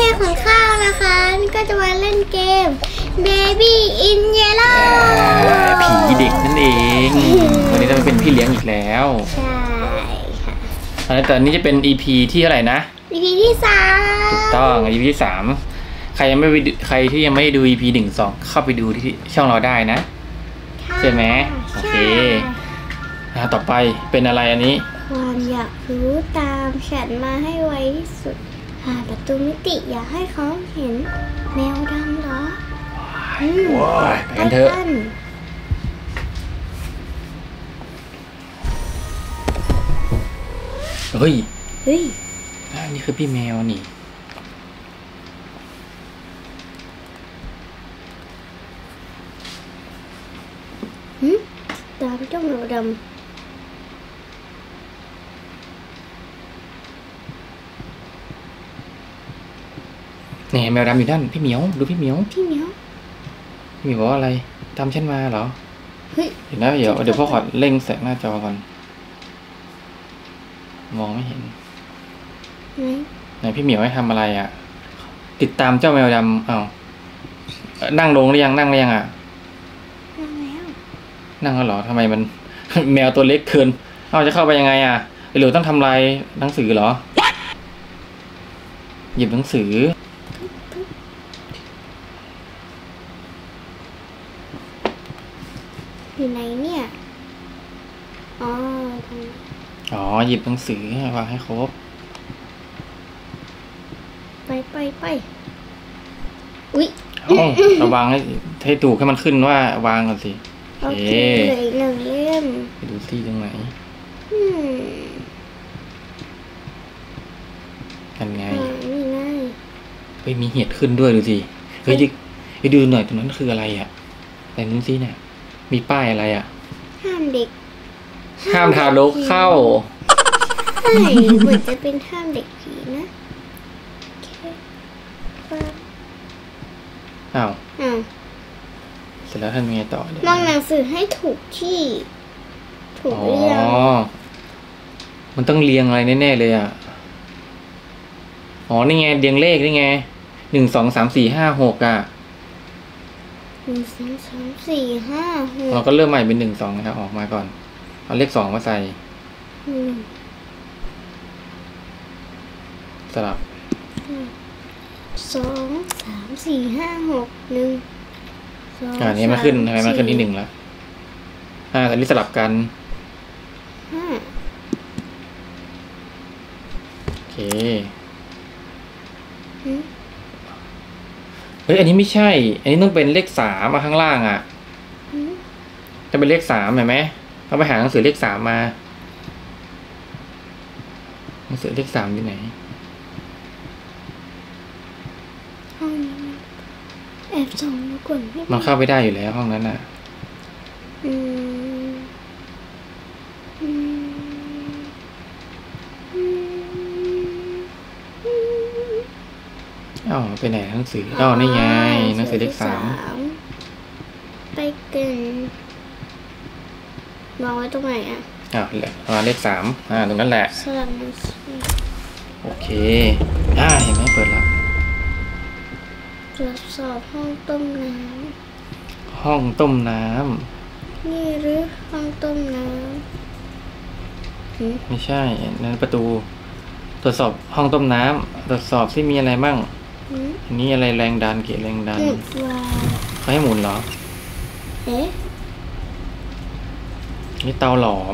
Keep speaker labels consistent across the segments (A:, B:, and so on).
A: ของข้าวนะคะนี่ก็จะมาเล่นเกม Baby in Yellow
B: ผีเด็กนั่นเองวันนี้จะเป็นพี่เลี้ยงอีกแล้ว
A: ใช่ค่ะ
B: แต่อันนี้จะเป็น EP ที่เท่าไหร่นะ
A: EP ที่3ถูก
B: ต้อง EP ที่3ใครที่ยังไม่ดู EP 1-2เข้าไปดูที่ช่องเราได้นะใช่ไหมโอเคต่อไปเป็นอะไรอันนี้
A: ความอยากรู้ตามฉันมาให้ไวที่สุดหาประตูมิติอยากให้เขาเห็นแมวดำเหรอ
B: ไปกันเถอะเฮ้ยนี่คือพี่แมวนี่
A: ตามเจ้าแมวดำ
B: นี่แมวดำอยู่ด้านพี่เหมียวดูพี่เหมียวบอกว่าอะไรตามฉันมาเหรอเห็นแล้วเดี๋ยวพ่อขอเร่งแสงหน้าจอก่อนมองไม่เห็นไหนพี่เหมียวให้ทำอะไรอ่ะติดตามเจ้าแมวดำนั่งลงหรือยังนั่งหรือยังอ่ะนั่งแล้วเหรอทำไมมันแมวตัวเล็กเกินจะเข้าไปยังไงอ่ะหรือต้องทำลายหนังสือเหรอหยิบหนังสือ
A: อยู่ไหนเนี่ย
B: หยิบหนังสือวางให้ครบ
A: ไปอุ๊ย
B: ระวังให้ถูกให้มันขึ้นว่าวางก่อนสิ
A: โอเคเหลืออีก1 เล่ม
B: ไปดูที่ตรงไหนกันไง
A: นี่ไง
B: มีเห็ดขึ้นด้วยดูสิไปดูหน่อยตรงนั้นคืออะไรอ่ะแต่นู้นสิเนี่ยมีป้ายอะไรอ่ะ
A: ห้าม
B: ทารกเข้า
A: ใช่เหมือนจะเป็นห้ามเด็กผีนะ
B: เสร็จแล้วท่านมีไงต่อ
A: มองหนังสือให้ถูกที่ถูกเรียง
B: มันต้องเรียงอะไรแน่ๆเลยอ่ะนี่ไงเรียงเลขนี่ไง1 2 3 4 5 6อ่ะ
A: 1 2 3 4 5 6
B: เราก็เริ่มใหม่เป็น1 2นะครับออกมาก่อนเอาเลข2มาใส่สลับ
A: 2 3 4 5 6 1
B: นี่มันขึ้นทำไมมันขึ้นที่1แล้วแต่นี่สลับกันโอเคอันนี้ไม่ใช่อันนี้ต้องเป็นเลข3มาข้างล่างอ่ะจะเป็นเลข3เห็นไหมเราไปหาหนังสือเลข3มาหนังสือเลข3ที่ไหน
A: ห้องนี้แอบส่องดูก่อน
B: มันเข้าไปได้อยู่แล้วห้องนั้นน่ะไปไหนหนังสือนี่ไงหนังสือเลข3
A: ไปกันวางไว้ตรงไหนอ่ะ
B: เลข3ตรงนั้นแหละ
A: สลับ
B: โอเคเห็นไหมเปิดแล้ว
A: ตรวจสอบห้องต้มน้ำนี่หรือห้องต้มน้
B: ำไม่ใช่นั่นประตูตรวจสอบห้องต้มน้ำตรวจสอบที่มีอะไรบ้างอันนี้อะไรแรงดันเกจแรงดันเขาให้หมุนเหรอนี่เตาหลอม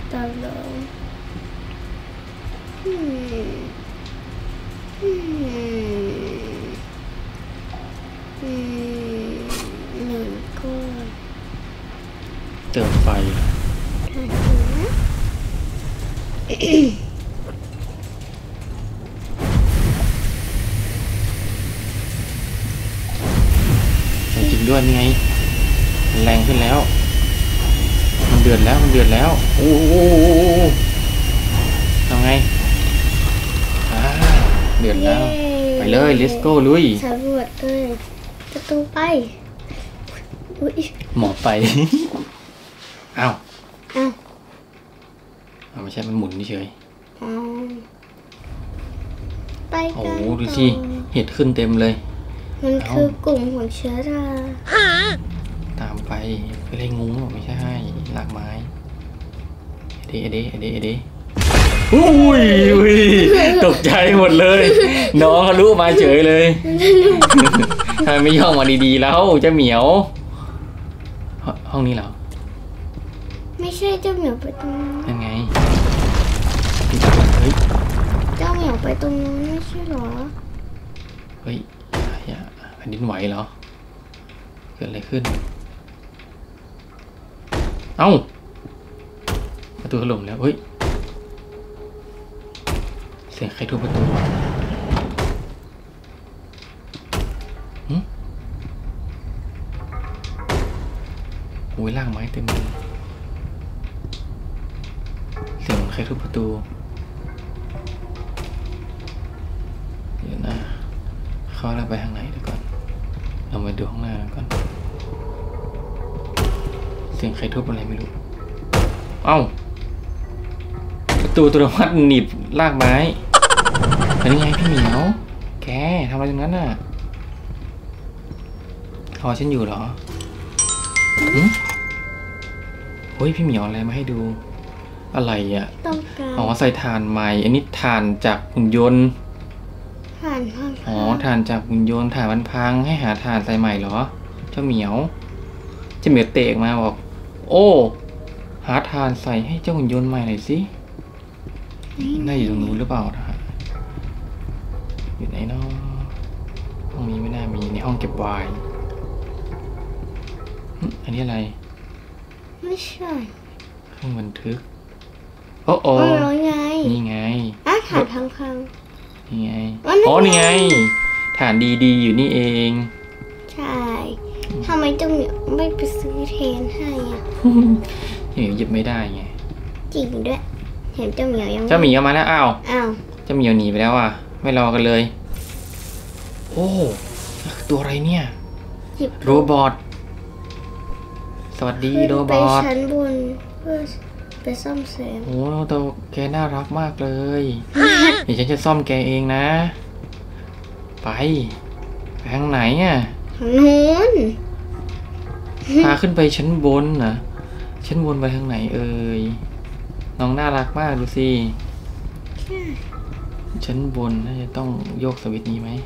B: เติมไฟจริงด้วยนี่ไงแรงขึ้นแล้วมันเดือดแล้วโอ้ทำไงเดือดแล้วไปเลย let's go ลุย
A: สำรวจเลยประตูไป
B: หมอไปไม่ใช่มันหมุนเฉยไปกันดูสิเห็ดขึ้นเต็มเลย
A: มันคือกลุ่มของเชื้อรา
B: ตามไปไปไล่งูหรอไม่ใช่รากไม้เอเดอุ้ยตกใจหมดเลย น้องทะลุมาเฉยเลยทำไมไม่ย่องมาดีๆแล้วเจ้าเหมียวห้องนี้เหรอ
A: ไม่ใช่เจ้าเหมียวไปตรงนู้น
B: ยังไงเฮ้ย
A: เจ้าเหมียวไปตรงนู้นไม่ใช่หรอ
B: เฮ้ยแผ่นดินไหวเหรอเกิดอะไรขึ้นเอ้าประตูถล่มแล้วเฮ้ยเสียงใครทุบประตูโอ้ยล่างไม้เต็มเลยเสียงใครทุบประตูเดี๋ยวนะเข้าแล้วไปทางไหนเดี๋ยวก่อนเรามาดูข้างหน้าก่อนเสียงใครทุบอะไรไม่รู้เอ้าประตูอัตโนมัติหนีบลากไม้เป็นยังไงพี่เหมียวแกทำอะไรตรงนั้นน่ะรอฉันอยู่เหรอเฮ้ยพี่เหมียวอะไรมาให้ดูอะไรอ่ะ
A: ต้องการ
B: อ๋อใส่ถ่านใหม่อันนี้ถ่านจากหุ่นยนต์
A: ผ่านห้อง
B: อ๋อถ่านจากหุ่นยนต์ถ่านมันพังให้หาถ่านใส่ใหม่เหรอเจ้าเหมียวเตะมาบอกโอ้หาถ่านใส่ให้เจ้าหุ่นยนต์ใหม่หน่อยสิน่าอยู่ตรงนู้นหรือเปล่านะอยู่ไหนเนาะห้องนี้ไม่น่ามีในห้องเก็บไวน์อันนี้อะไร
A: ไม่ใช่
B: เครื่องบันทึกโอ้โอ้
A: ร้อยไง
B: นี่ไง
A: ถ่านทางพัง
B: นี่ไง
A: อ๋อนี่ไง
B: นี่ไงถ่านดีๆอยู่นี่เอง
A: ใช่ทำไมเจ้าเหมียวไม่ไปซื้อเทนให้อ่ะ
B: เหมียวหยิบไม่ได้ไง
A: จริงด้วยเห็นเจ้าเหมียวยัง
B: เจ้าหมีเอามาแล้วอ้าว
A: อ้าว
B: เจ้าเหมียวหนีไปแล้วอ่ะไม่รอกันเลย โอ้ตัวอะไรเนี่ย
A: หยิบ
B: โรบอทสวัสดีโรบ
A: ไป
B: อท
A: ชั้นบนเพื่อไปซ่อมแซม
B: โอ้ตัวแกน่ารักมากเลยเดี๋ยวฉันจะซ่อมแกเองนะ ไปทางไหนอ่ะ
A: ทางนู้น
B: พาขึ้นไปชั้นบนนะชั้นบนไปทางไหนเอ่ยน้องน่ารักมากดูสิชั้นบนน่าจะต้องโยกสวิตช์นี้ไหม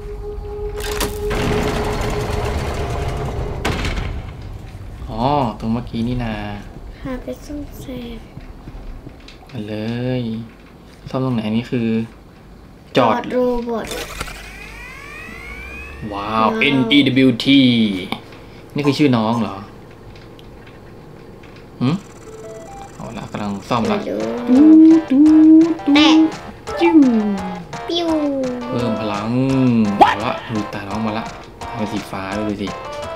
B: อ๋อตรงเมื่อกี้นี่นา
A: พาไปซ่อมแซม
B: มาเลยซ่อมตรงไหนนี่คือ จอด
A: โรบอท
B: ว้าว NEWT นี่คือชื่อน้องเหรอเอาละกำลังซ่อมละ
A: แตะจิ้วปิ้ว
B: เพิ่มพลังมาละดูตาน้องมาละทำเป็นสีฟ้าดูสิ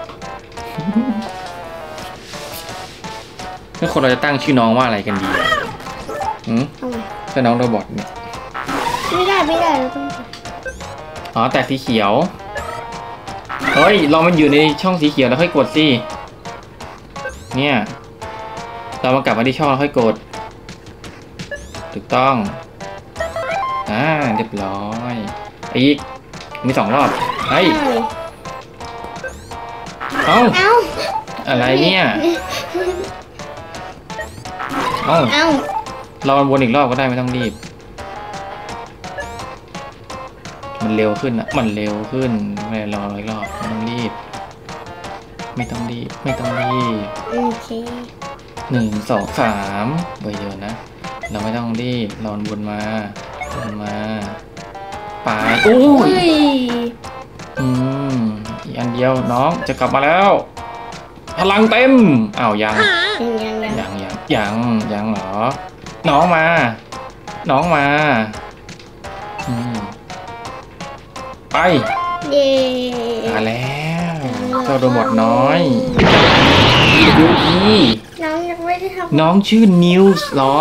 B: แล้วคนเราจะตั้งชื่อน้องว่าอะไรกันดีชื่อน้องโรบอทเนี่ย
A: ไม่ได้เราต้อง
B: อ๋อแต่สีเขียวเฮ้ยลองมันอยู่ในช่องสีเขียวแล้วค่อยกดสิเนี่ยเรามากลับมาที่ช่องแล้วค่อยกดถูกต้องเรียบร้อยอีกมี2 รอบเฮ้ยเอ้าอะไรเนี่ยเอ้าเราวนอีกรอบก็ได้ไม่ต้องรีบมันเร็วขึ้นอ่ะมันเร็วขึ้นไม่รออีกรอบไม่ต้องรีบไม่ต้องรีบ
A: โอเค
B: 1 2 3ใบเดียวนะเราไม่ต้องรีบรอวนมาไปโอ้ยอีกอันเดียวน้องจะกลับมาแล้วพลังเต็มอ้าวยังเหรอน้องมาไป
A: เย้
B: มาแล้วเจ้าโรบอทน้อยดูดี
A: น้องยังไม่ได้ทำ
B: น้องชื่อนิวส์เหรอ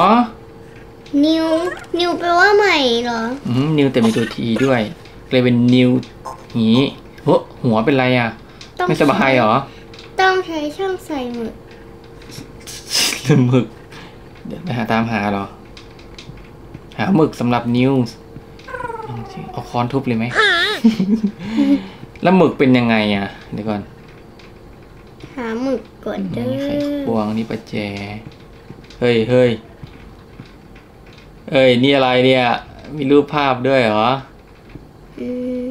A: นิวแปลว่าใหม่เหรอ
B: นิวแต่มีตัวทีด้วยเลยเป็นนิวหีหัวเป็นไรอ่ะไม่สบายเหรอ
A: ต้องใช้ช่องใส่หมึก
B: เดี๋ยวไปตามหาเหรอหาหมึกสำหรับนิวส์เอาค้อนทุบเลยไหมแล้วหมึกเป็นยังไงอ่ะเดี๋ยวก่อน
A: หาหมึกก่อนเด้
B: นี่ไข
A: อ
B: ควงนี่ประแจเฮ้ยนี่อะไรเนี่ย มีรูปภาพด้วยเหรอ
A: อืม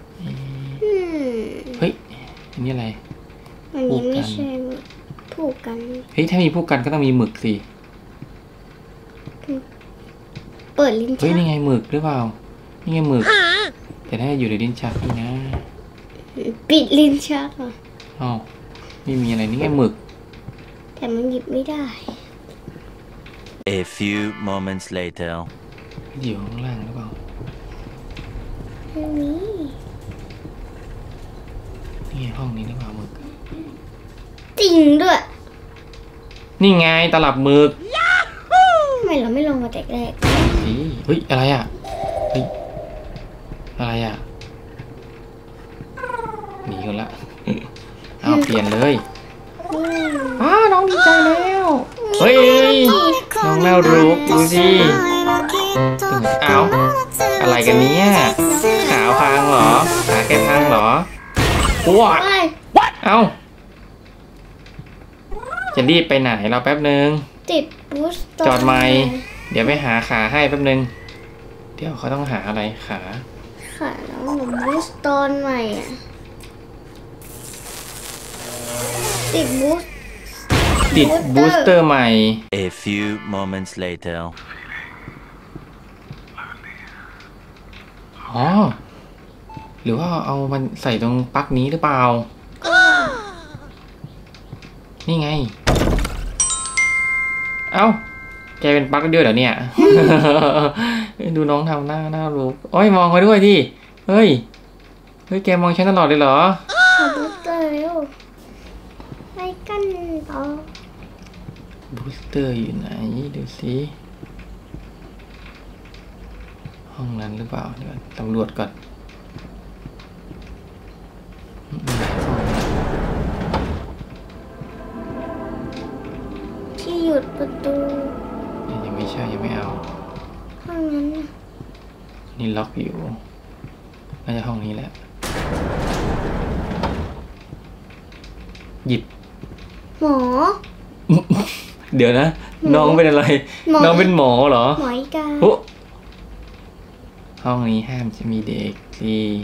B: เฮ้ยนี่อะไร
A: อันนี้ไม่ใช่หมึกผูกกัน
B: เฮ้ยถ้ามีผู้กันก็ต้องมีหมึกสิ
A: เปิดลิ้น
B: เฮ้ย
A: ชัก
B: นี่ไงหมึกหรือเปล่านี่ไงหมึกแต่ถ้าอยู่ในลิ้นชักนี่นะ
A: ปิดลิ้นชักอ่ะ
B: อ้าวไม่มีอะไรนี่ไงหมึก
A: แต่มันหยิบไม่ได้
C: A few moments later.
B: อยู่ข้างล่างหรือเปล่า
A: ไม่มี
B: นี่ไงห้องนี้หรือเปล่าหมึก
A: จริงด้วย
B: นี่ไงตลับหมึก
A: ทำไมเราไม่ลงมาแต่แรก
B: สิเฮ้ยอะไรอ่ะเฮ้ยอะไรอ่ะหนีกันละเอาเปลี่ยนเลยน้องดีใจแล้วเฮ้ยน้องแมวรุกดูสิเอาอะไรกันเนี้ยขาพังเหรอขาแกพังเหรอว้าเอาจะรีบไปไหนเราแป๊บนึง
A: ติดบูสต์
B: จอดไหมเดี๋ยวไปหาขาให้แป๊บนึงเดี๋ยวเขาต้องหาอะไรขา
A: ค่ะแล้วหนูบูสต์ตอนใหม่อ่ะติดบูสต์
B: ติดบูสเตอร์ใหม่
C: A few moments later.
B: อ๋อหรือว่าเอามันใส่ตรงปลั๊กนี้หรือเปล่า นี่ไง เอ้าแกเป็นปลั๊กด้วยเหรอเนี่ย ดูน้องทำหน้ารู้โอ้ยมองมาด้วยดิเฮ้ยแกมองฉันตลอดเลยเหรอ
A: ขอบูสเตอร์เร็วไปกันต่อ
B: บูสเตอร์อยู่ไหนดูสิห้องนั้นหรือเปล่าเดี๋ยวตำรวจก่อน
A: ที่หยุดประตู
B: ยังไม่ใช่ยังไม่เอา
A: ห้องนั้นน่ะ
B: นี่ล็อกอยู่น่าจะห้องนี้แหละหยิบ
A: หมอ
B: เดี๋ยวนะ
A: หมอ
B: น้องเป็นอะไร
A: หมอ
B: น้องเป็นหมอเหรอ
A: หมออีกา
B: โอ้ห้องนี้ห้ามจะมีเด็กสิ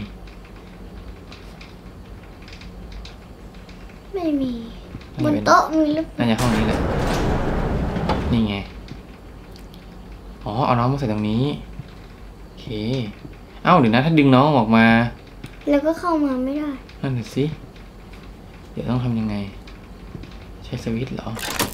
A: ไม่มีบนโต๊ะมีหรือเปล่า
B: น่าจะห้องนี้แหละนี่ไงอ๋อเอาน้องมาใส่ตรงนี้โอเคเอ้าเดี๋ยวนะถ้าดึงน้องออกมา
A: แล้วก็เข้ามาไม่ได้
B: นั่นน่ะสิเดี๋ยวต้องทำยังไงใช้สวิตช์เหรอ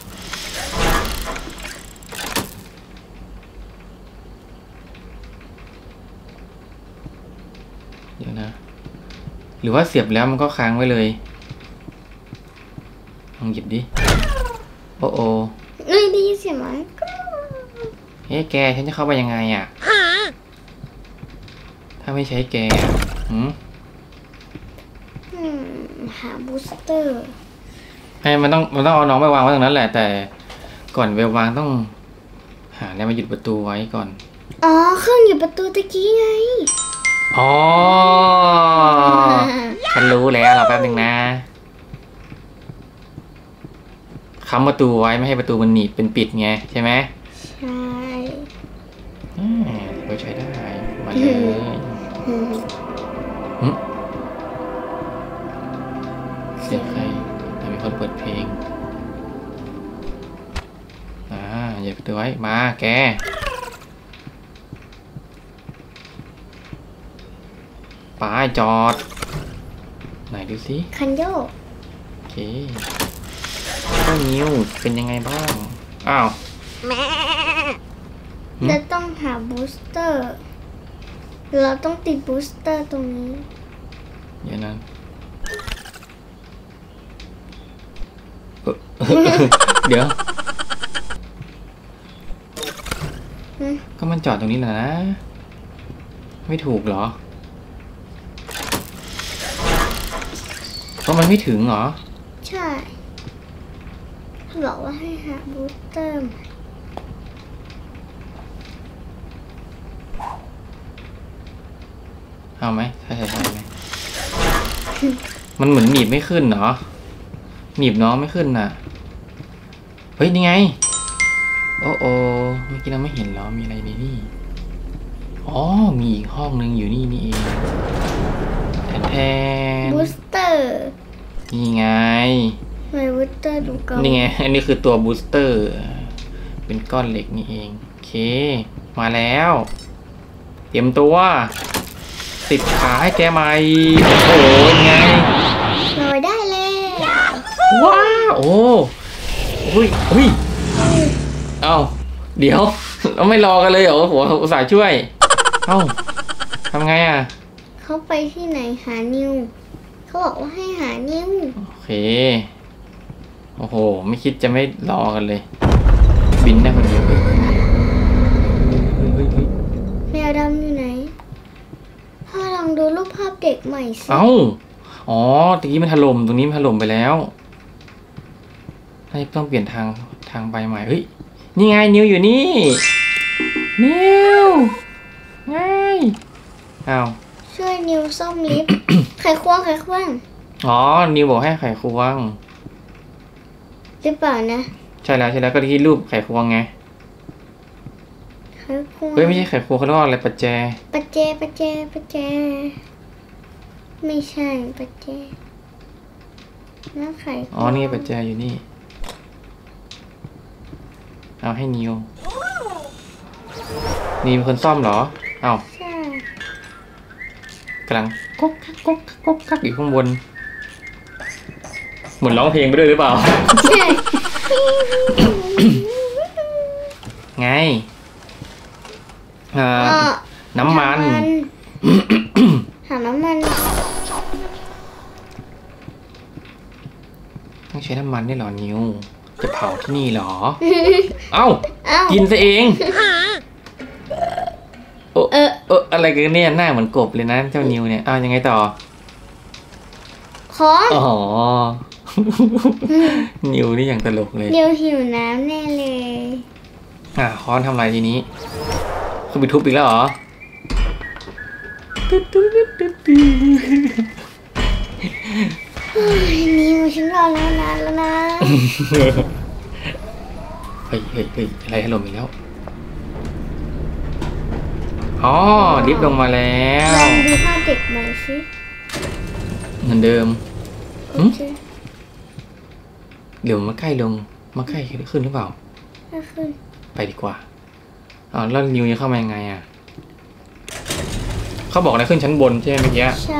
B: เดี๋ยวนะหรือว่าเสียบแล้วมันก็ค้างไว้เลยลองหยิบดิโอ้โอ
A: ได้ยินเสียงไหม
B: เฮ้ยแกฉันจะเข้าไปยังไงอ่ะถ้าไม่ใช้แก
A: หาบูสเตอร์
B: มันต้องเอาน้องไปวางไว้ตรงนั้นแหละแต่ก่อนไปวางต้องหาอะไรมาหยุดประตูไว้ก่อน
A: อ๋อเครื่องอยู่ประตูตะกี้ไง
B: อ๋อฉันรู้แล้วรอแป๊บนึงนะค้ำประตูไว้ไม่ให้ประตูมันหนีบเป็นปิดไงใช่ไหม
A: ใช่
B: ก็ใช้ได้มาเลยเสียงใครแต่มีคนเปิดเพลงอย่าประตูไว้มาแกป้าจอดไหนดูสิ
A: คันโยก
B: โอเคเจ้านิวเป็นยังไงบ้างอ้าว
A: เราต้องหาบูสเตอร์เราต้องติดบูสเตอร์ตรงนี้
B: อย่างนั้น เดี๋ยวก็มันจอดตรงนี้แหละนะ ไม่ถูกเหรอเพราะมันไม่ถึงเหรอ
A: ใช่บอกว่าให้หาบูสเตอร์มา
B: เอาไหมใช่ไหมมันเหมือนหนีบไม่ขึ้นเหรอหนีบน้องไม่ขึ้นน่ะเฮ้ยนี่ไงโอ้เมื่อกี้เราไม่เห็นเหรอมีอะไรในนี่อ๋อมีอีกห้องนึงอยู่นี่เองแทน
A: บูสเตอร์
B: นี่ไง
A: ทำไมบูสเตอร์ดูเก่า
B: นี่ไงอันนี้คือตัวบูสเตอร์เป็นก้อนเหล็กนี่เองโอเคมาแล้วเตรียมตัวติดขาให้แกใหม่โอ้โหไง
A: ลอยได้แล้ว
B: ว้าวโอ้เฮ้ยเอ้าเดี๋ยวเราไม่รอกันเลยเหรอหัวอุตส่าห์ช่วยเอ้าทำไงอ่ะ
A: เขาไปที่ไหนหานิวเขาบอกว่าให้หานิว
B: โอเคโอ้โหไม่คิดจะไม่รอกันเลยบินได้คนเดียวเฮ้ย
A: แมวดำอยู่ไหนพ่อลองดูรูปภาพเด็กใหม่สิ
B: เอ้าอ๋อตะกี้มันถล่มตรงนี้มันถล่มไปแล้วน่าจะต้องเปลี่ยนทางไปใหม่เฮ้ยนี่ไงนิวอยู่นี่นิวไงอ้าว
A: ช่วยนิวซ่อมลิฟต์ ไขควง
B: อ๋อนิวบอกให้ไขควง
A: หรือเปล่านะ
B: ใช่แล้วก็ที่รูปไขควงไง
A: ไขควง
B: เฮ้ยไม่ใช่ไขควงเขาเรียกว่าอะไรประแจ
A: ประแจไม่ใช่ประแจแล้วไขควง
B: อ๋อนี่ประแจอยู่นี่เอาให้นิวนี่เป็นคนซ่อมเหรอเอ้า
A: ใช่
B: กำลังก๊กกักอยู่ข้างบนเหมือนร้องเพลงไปด้วยหรือเปล่า
A: ใช่
B: ไงน้ำมัน
A: หาน้ำมัน
B: ต้องใช้น้ำมันได้เหรอนิวจะเผาที่นี่เหรอ เอ้า
A: เอ้า
B: กินซะเองอะไรกันเนี่ยหน้าเหมือนกบเลยนะเจ้านิวเนี่ยยังไงต่อ
A: ของ
B: อ๋อ นิวนี่อย่างตลกเลย
A: เดี๋ยวหิวน้ำแน่เลย
B: ค้อนทำอะไรทีนี้เขาไปทุบอีกแล้วเหรอ
A: นิวฉันรอแล้วนานแล้วนะ
B: เฮ้ยอะไรถล่มอีกแล้วอ๋อดิฟลงมาแล้ว
A: ลองดูภาพเด็กใหม่สิ
B: เหมือนเดิม
A: โอเค
B: เดี๋ยวมาใกล้ขึ้นหรือเปล่า
A: ก็ขึ้น
B: ไปดีกว่าแล้วนิวจะเข้ามายังไงอ่ะเขาบอกอะไรขึ้นชั้นบนใช่ไหมเมื่อกี้
A: ใช่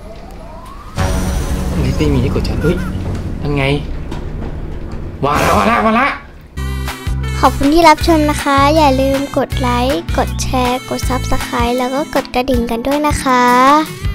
B: ไม่มีให้กดชั้นนั่นไงวางละ
A: ขอบคุณที่รับชมนะคะ อย่าลืมกดไลค์ กดแชร์ กด Subscribe แล้วก็กดกระดิ่งกันด้วยนะคะ